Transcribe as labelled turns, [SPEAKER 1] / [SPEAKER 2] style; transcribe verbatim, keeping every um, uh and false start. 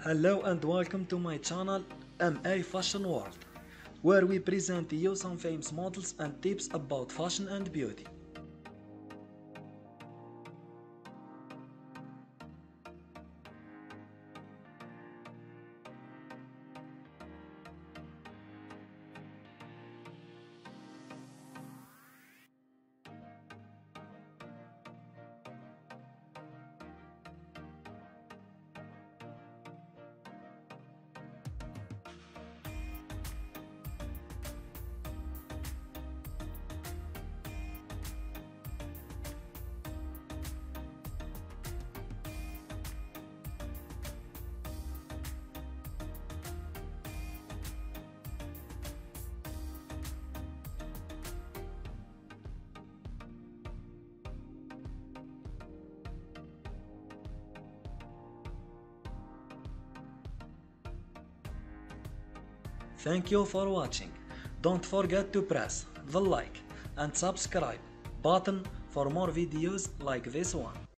[SPEAKER 1] Hello and welcome to my channel M A Fashion World, where we present you some famous models and tips about fashion and beauty. Thank you for watching. Don't forget to press the like and subscribe button for more videos like this one.